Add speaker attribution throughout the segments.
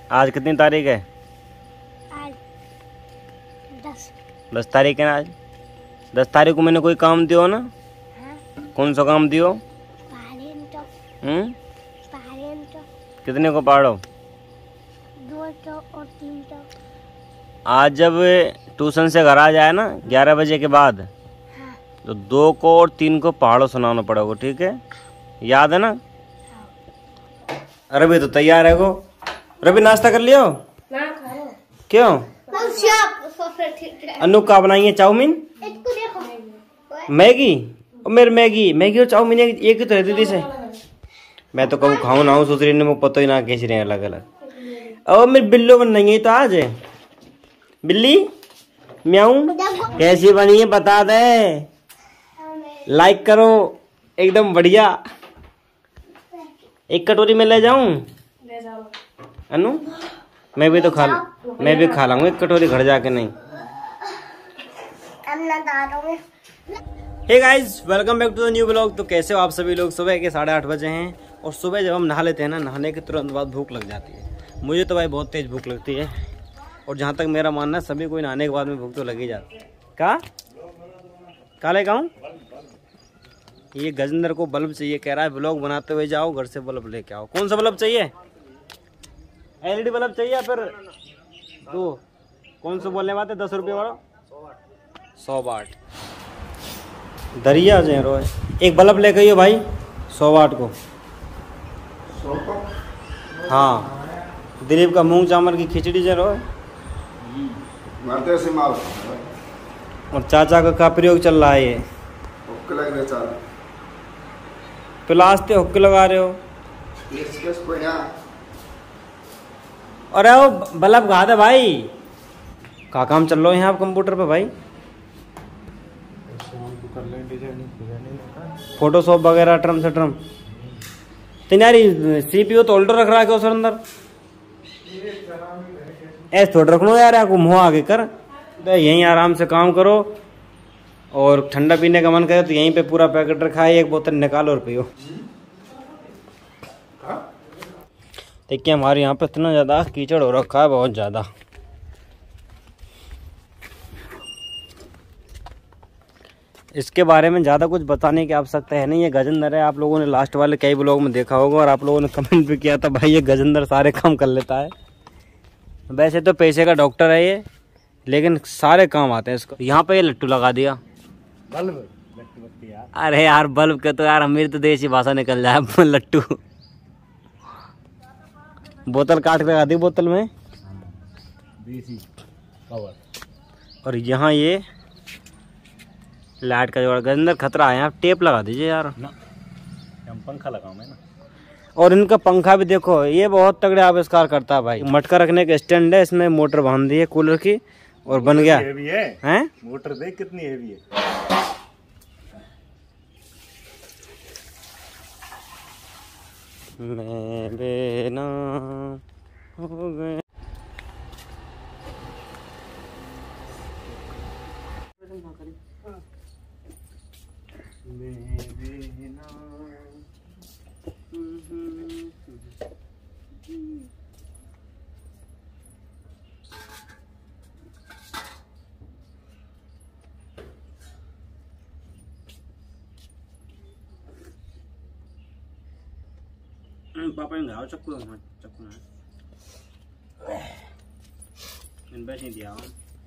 Speaker 1: आज कितनी तारीख है?
Speaker 2: आज
Speaker 1: 10 तारीख है ना आज। 10 तारीख को मैंने कोई काम दियो ना?
Speaker 2: हाँ।
Speaker 1: कौन सा काम दियो? कितने को पढ़ो?
Speaker 2: 200 और 300।
Speaker 1: आज जब ट्यूशन से घर आ जाए ना 11 बजे के बाद,
Speaker 2: हाँ।
Speaker 1: तो 2 को और 3 को पहाड़ो सुनाना पड़ेगा, ठीक है? याद है ना? रवि तो तैयार है। को रवि नाश्ता कर लियो?
Speaker 2: ना करो।
Speaker 1: क्यों? अनु का बनाई है चाउमीन, मैगी और मेरे मैगी और चाउमीन एक ही तो है दीदी से। मैं तो कभी खाऊं ना हूँ, सोच रही ने मुझे पता ही ना कैसे रहे अलग अलग। और मेरी बिल्लो बन नहीं है तो आज बिल्ली म्याऊं कैसी बनी है बता दे, लाइक करो एकदम बढ़िया। एक कटोरी में ले जाऊं अनु? मैं भी खा लाऊंगा एक कटोरी घर जाके। नहीं hey guys, welcome back to the new blog. तो कैसे हो आप सभी लोग? सुबह के 8:30 बजे हैं और सुबह जब हम नहा लेते हैं ना, नहाने के तुरंत बाद भूख लग जाती है। मुझे तो भाई बहुत तेज भूख लगती है, और जहाँ तक मेरा मानना है सभी कोई नहाने के बाद में भूख तो लग ही जाती है। काले गाँव ये गजेंद्र को बल्ब चाहिए, कह रहा है ब्लॉग बनाते हुए जाओ घर से बल्ब लेके आओ। कौन सा बल्ब चाहिए? LED बल्ब चाहिए या फिर दो? कौन सा बोलने बात है? 10 रुपये वाला 100 वाट दरिया जे रो। एक बल्ब लेके आइयो भाई 100 वाट को। हाँ, दिलीप का मूंग चावल की खिचड़ी जे रो। और चाचा का क्या प्रयोग चल रहा है? ये प्लास्ते हुक्के लगा रहे हो। अरे वो बल्ब गा दे भाई। क्या काम चल रहा है यहाँ आप कंप्यूटर पे भाई? फोटोशॉप वगैरह ट्रम से ट्रम। तुम्हारी CPU तो होल्डर रख रहा है क्या अंदर? ऐसे थोड़ा रखना यार, आपको मुँह आगे कर। तो यहीं आराम से काम करो, और ठंडा पीने का मन करे तो यहीं पे पूरा पैकेट रखा है, एक बोतल निकालो और पियो। देखिए हमारे यहाँ पे इतना ज़्यादा कीचड़ हो रखा है, बहुत ज़्यादा। इसके बारे में ज़्यादा कुछ बताने की आवश्यकता है नहीं। ये गजेंद्र है, आप लोगों ने लास्ट वाले कई ब्लॉग में देखा होगा, और आप लोगों ने कमेंट भी किया था भाई ये गजेंद्र सारे काम कर लेता है। वैसे तो पैसे का डॉक्टर है ये, लेकिन सारे काम आते हैं इसको। यहाँ पे ये लट्टू लगा दिया। बल्ब? अरे यार बल्ब के तो यार हमारी तो देसी भाषा निकल जाए लट्टू। बोतल काट के लगा दी, बोतल में देसी कवर। और यहाँ ये लाइट का जोड़ गजेंद्र खतरा है, यहाँ टेप लगा दीजिए यार। हम पंखा लगाऊं मैं ना। और इनका पंखा भी देखो, ये बहुत तगड़े आविष्कार करता है भाई। मटका रखने का स्टैंड है, इसमें मोटर बांध दी है कूलर की, और बन गया। हेवी है मोटर, देख कितनी हेवी है। मैं बेना हो गए। पापा ने गाँव चक्कू इन बैठ नहीं दिया।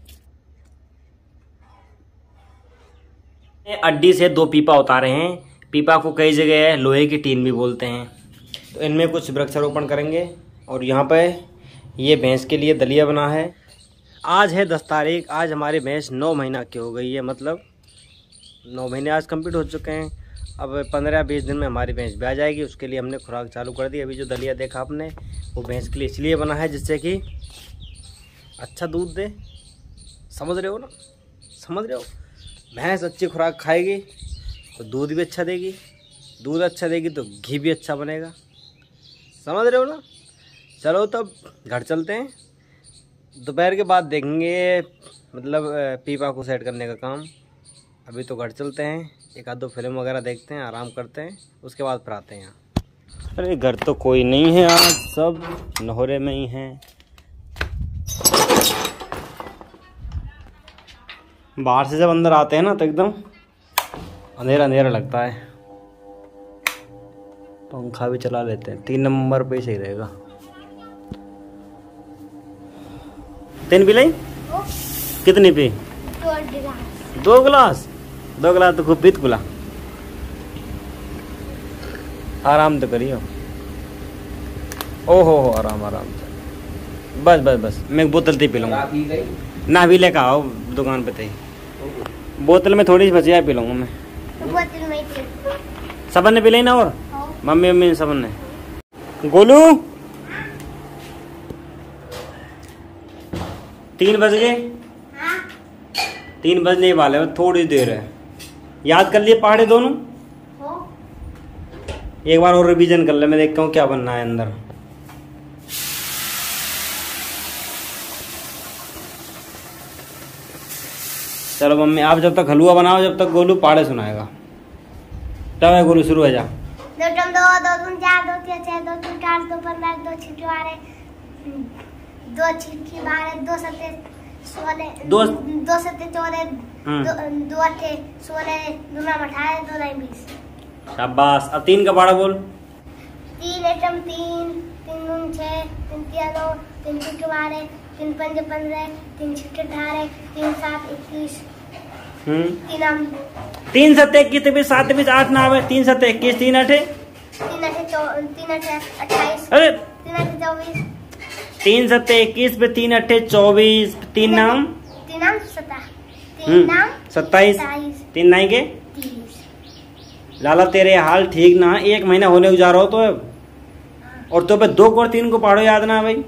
Speaker 1: अड्डी से 2 पीपा उतारे हैं। पीपा को कई जगह लोहे की टीन भी बोलते हैं। तो इनमें कुछ वृक्षारोपण करेंगे। और यहाँ पे ये भैंस के लिए दलिया बना है। आज है 10 तारीख। आज हमारी भैंस 9 महीना की हो गई है, मतलब 9 महीने आज कंप्लीट हो चुके हैं। अब 15-20 दिन में हमारी भैंस भी आ जाएगी। उसके लिए हमने खुराक चालू कर दी। अभी जो दलिया देखा आपने वो भैंस के लिए इसलिए बना है जिससे कि अच्छा दूध दे। समझ रहे हो ना? समझ रहे हो? भैंस अच्छी खुराक खाएगी तो दूध भी अच्छा देगी, दूध अच्छा देगी तो घी भी अच्छा बनेगा। समझ रहे हो ना? चलो तब घर चलते हैं। दोपहर के बाद देखेंगे, मतलब पीपा को सेट करने का काम। अभी तो घर चलते हैं, एक आध दो फिल्म वगैरह देखते हैं, आराम करते हैं, उसके बाद फिर आते हैं यहाँ। अरे घर तो कोई नहीं है आज, सब नहरे में ही हैं। बाहर से जब अंदर आते हैं ना तो एकदम अंधेरा अंधेरा लगता है। पंखा भी चला लेते हैं, 3 नंबर पे ही सही रहेगा। 3 पी लाई? कितनी पी? 2 गिलास। 2 गिलास तो खूब पीत गुला। आराम तो करियो। ओहो हो, आराम आराम से। बस बस बस, मैं एक बोतल पी लूँगा ना। भी लेकर आओ दुकान पे थे। बोतल में थोड़ी सी बची पी लूँगा मैं।
Speaker 2: बोतल में
Speaker 1: सबन ने पी ली ना? और मम्मी मम्मी सबन ने। गोलू 3 बज गए। 3 बजने वाले, थोड़ी देर है। याद कर लिए पहाड़े दोनों? एक बार और रिवीजन कर ले, मैं देखता हूँ क्या बनना है अंदर। चलो मम्मी, आप जब तक हलवा बनाओ, जब तक गोलू पहाड़े सुनाएगा। तब है गोलू, शुरू हो जा।
Speaker 2: 2 टम 2 2 3 4 2 3 6 2 3 4 2 15 2 छिटके वाले 2 छिटकी बारह 2 सत्ते 16 2 सत्ते 14 2 अट्ठे 16 2 नौ 18 2 नौ 20।
Speaker 1: शाबाश। अब 3 का पहाड़ा बोल।
Speaker 2: 3 एटम 3 3 दून 6 3 तिया 9 3 छिटके बारह 3 पंजे 15 3 छिटके 18 3 7 21।
Speaker 1: 3 सत्ते 21 23 7 23 8 9 3 सत्ते 21 3 अठे
Speaker 2: 28।
Speaker 1: अरे
Speaker 2: 3 अठे 24।
Speaker 1: 3 सत्ते 21 पे 3 अठे 24। 3 नाम
Speaker 2: 3 नाम 27
Speaker 1: 3 नाई के
Speaker 2: 30।
Speaker 1: लाला तेरे हाल ठीक ना, 1 महीना होने को जा रहा हो तो अब, और तो पे 2 को और 3 को पढ़ो याद ना भाई।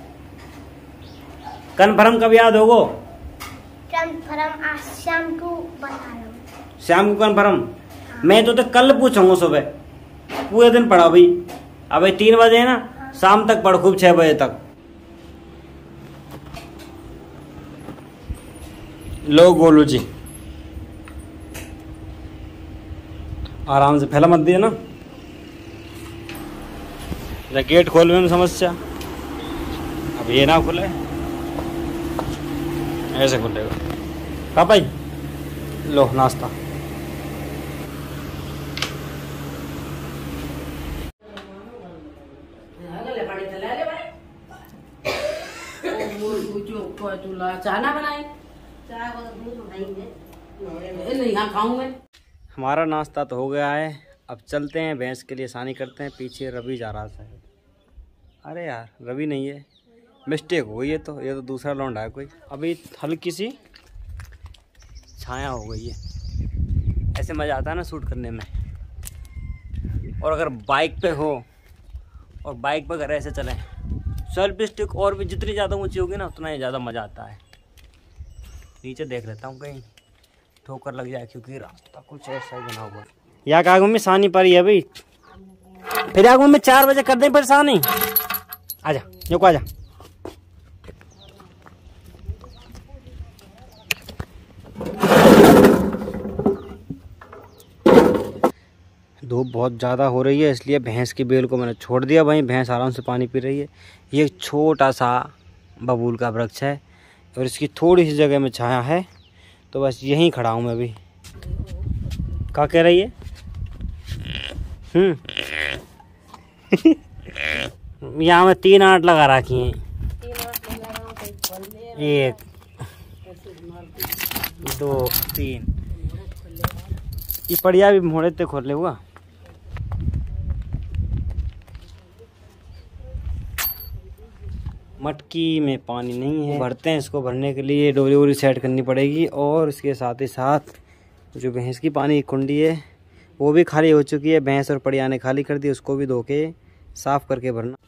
Speaker 1: कन्फर्म कब याद होगो?
Speaker 2: कन्फर्म आज शाम को बता रहा हूँ।
Speaker 1: शाम को कन्फर्म? मैं तो कल पूछूंगा सुबह। पूरे दिन पढ़ा भाई। अब भाई 3 बजे है ना, शाम तक पढ़ खूब 6 बजे तक। लो गोलू जी, आराम से फैला मत दिए ना। गेट खोलने में समस्या। अब ये ना खुले, ऐसे खुलेगा। पापा लो नाश्ता। हमारा नाश्ता तो हो गया है। अब चलते हैं भैंस के लिए सानी करते हैं। पीछे रवि जा रहा है। अरे यार रवि नहीं है, मिस्टेक हो गई है। तो ये तो दूसरा लौंडा है कोई। अभी हल्की सी छाया हो गई है। ऐसे मज़ा आता है ना शूट करने में। और अगर बाइक पे हो और बाइक पे अगर ऐसे चलें, सेल्फी स्टिक और भी जितनी ज़्यादा ऊंची होगी ना उतना ही ज़्यादा मज़ा आता है। नीचे देख लेता हूँ कहीं ठोकर लग जाए, क्योंकि रास्ता कुछ ऐसा ही बना हुआ है। या का मम्मी सानी पर ही है भाई। फिर आगे मम्मी 4 बजे कर दें परेशानी। आजा जो आजा। धूप बहुत ज़्यादा हो रही है, इसलिए भैंस की बेल को मैंने छोड़ दिया। वहीं भैंस आराम से पानी पी रही है। ये एक छोटा सा बबूल का वृक्ष है और इसकी थोड़ी सी जगह में छाया है, तो बस यहीं खड़ा हूँ मैं अभी। क्या कह रही है? यहाँ में 3 आट लगा रखी हैं। 1 2 3। ये पड़िया भी मोड़े ते खोल ले हुआ। मटकी में पानी नहीं है, भरते हैं। इसको भरने के लिए डोरी वोरी सेट करनी पड़ेगी। और इसके साथ ही साथ जो भैंस की पानी की कुंडी है वो भी खाली हो चुकी है। भैंस और पड़िया ने खाली कर दी, उसको भी धो के साफ करके भरना।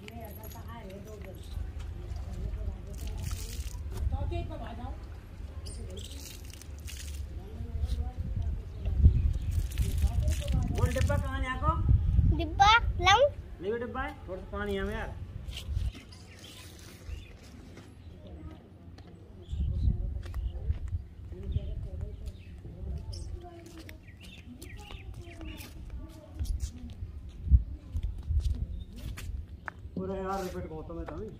Speaker 1: डिब्बा कहाँ है आपको?
Speaker 2: डिब्बा लाऊं?
Speaker 1: नहीं डिब्बा है, थोड़ा सा पानी है यार। पूरा यार रिपीट होता मैं तभी।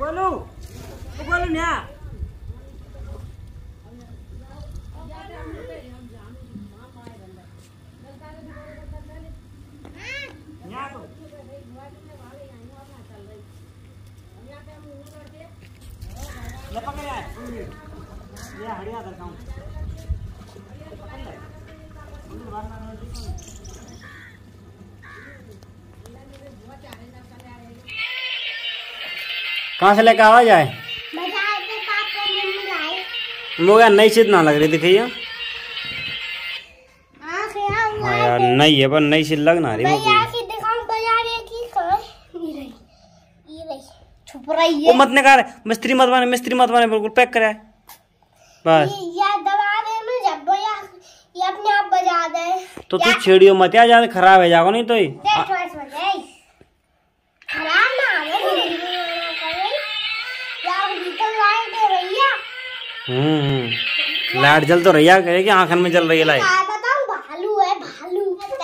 Speaker 1: बोलो ना। कहाँ से लेकर आवाज आए? मोगा नई चीज ना लग रही थी भैया। हाँ यार नई है पर नई चीज लग ना रही। वो मत निकाल, मिस्त्री मत बने बिल्कुल पैक कराए बस।
Speaker 2: ये अपने आप बजा दे।
Speaker 1: तो तू छेड़ियो मत यार, ज्यादा खराब है जाओ नहीं तो ही
Speaker 2: खराब ना
Speaker 1: लाइट जल तो रही है कि आंखन में जल रही है लाइट।
Speaker 2: भालू है भालू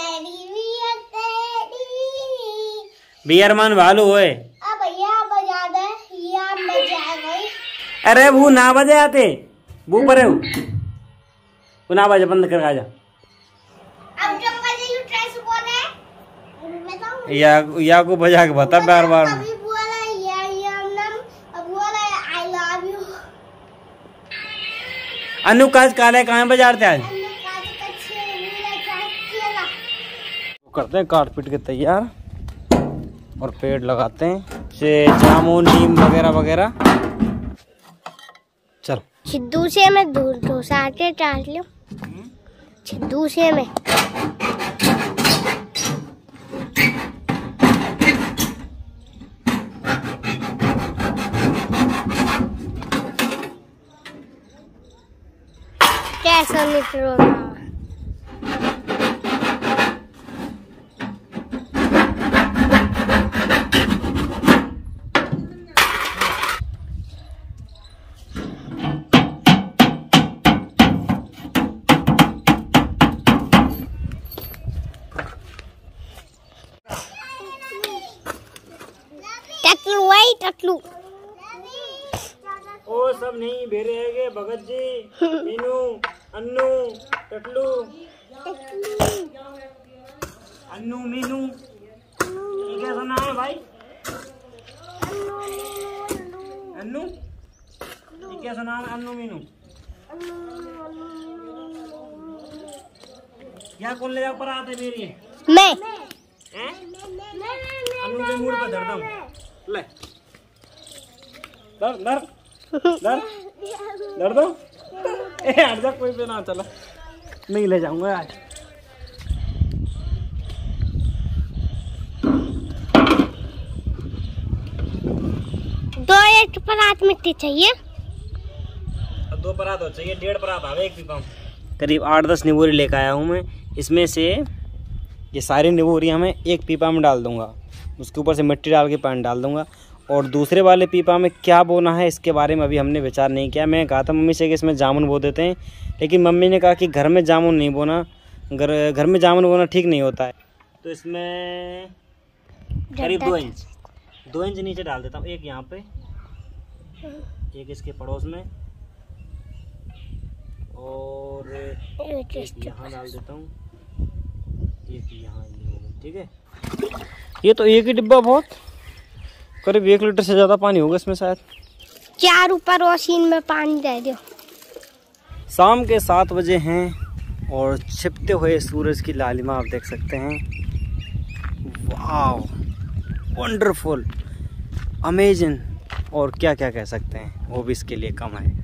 Speaker 1: बियर मान भालू है।
Speaker 2: अब भैया बजा दे, ये आप बजा गई।
Speaker 1: अरे वो ना बजे आते वो पर वो ना बजे बंद कर आ जा।
Speaker 2: अब जब बजे यू ट्राई से बोले
Speaker 1: या को बजा के बता बार बार।
Speaker 2: अभी बोला या नाम अब बोला आई लव यू।
Speaker 1: अनु काज काले कहाँ बजाते आज? करते हैं काट पीट के तैयार और पेड़ लगाते हैं जामुन नीम वगैरह वगैरह। चल
Speaker 2: छिद्दू से मैं दूर डोसा आटे डाल लूं। छिद्दू से मैं कैसा निकलो टटलू
Speaker 1: ओ सब नहीं भेरे है भगत जी मीनू अन्नू टटलू अन्नू मीनू क्या सुना है भाई? अन्नू क्या सुना है? अन्नू मीनू क्या कौन ले जाओ पर आते मेरी
Speaker 2: मैं
Speaker 1: अन्नू के मूड पर धरता हूँ। ले डर डर डर डर दो हट जा कोई पे ना चला नहीं ले जाऊंगा आज।
Speaker 2: एक परात मिट्टी चाहिए।
Speaker 1: दो परात हो चाहिए, 1.5 परात आवे एक पीपा। करीब 8-10 निबोरी लेकर आया हूँ मैं। इसमें से ये सारी निबोरियाँ मैं एक पीपा में डाल दूंगा, उसके ऊपर से मिट्टी डाल के पानी डाल दूंगा। और दूसरे वाले पीपा में क्या बोना है इसके बारे में अभी हमने विचार नहीं किया। मैं कहा था मम्मी से कि इसमें जामुन बो देते हैं, लेकिन मम्मी ने कहा कि घर में जामुन नहीं बोना, घर में जामुन बोना ठीक नहीं होता है। तो इसमें करीब 2 इंच नीचे डाल देता हूँ। एक यहाँ पे, एक इसके पड़ोस में और एक यहाँ डाल देता हूँ, एक यहाँ। ठीक है, ये तो एक ही डिब्बा बहुत करीब 1 लीटर से ज़्यादा पानी होगा इसमें शायद।
Speaker 2: 4 ऊपर रोशनी में पानी दे दो।
Speaker 1: शाम के 7 बजे हैं और छिपते हुए सूरज की लालिमा आप देख सकते हैं। वाव, वंडरफुल, अमेजिंग और क्या क्या कह सकते हैं, वो भी इसके लिए कम है।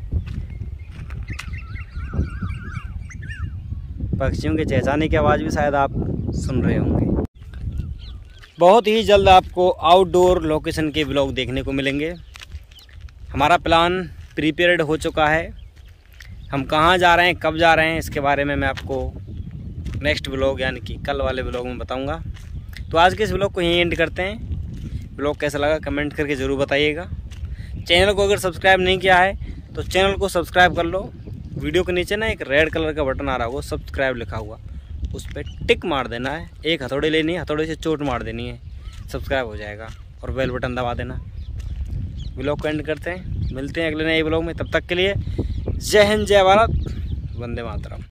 Speaker 1: पक्षियों के चहचहाने की आवाज़ भी शायद आप सुन रहे होंगे। बहुत ही जल्द आपको आउटडोर लोकेशन के ब्लॉग देखने को मिलेंगे। हमारा प्लान प्रीपेयर्ड हो चुका है। हम कहाँ जा रहे हैं, कब जा रहे हैं, इसके बारे में मैं आपको नेक्स्ट ब्लॉग यानी कि कल वाले ब्लॉग में बताऊंगा। तो आज के इस ब्लॉग को यहीं एंड करते हैं। ब्लॉग कैसा लगा कमेंट करके ज़रूर बताइएगा। चैनल को अगर सब्सक्राइब नहीं किया है तो चैनल को सब्सक्राइब कर लो। वीडियो के नीचे ना एक रेड कलर का बटन आ रहा होगा, सब्सक्राइब लिखा हुआ, उस पर टिक मार देना है। एक हथौड़ी लेनी है, हथौड़ी से चोट मार देनी है, सब्सक्राइब हो जाएगा। और बेल बटन दबा देना। ब्लॉग को एंड करते हैं। मिलते हैं अगले नए ब्लॉग में, तब तक के लिए जय हिंद, जय भारत, वंदे मातरम।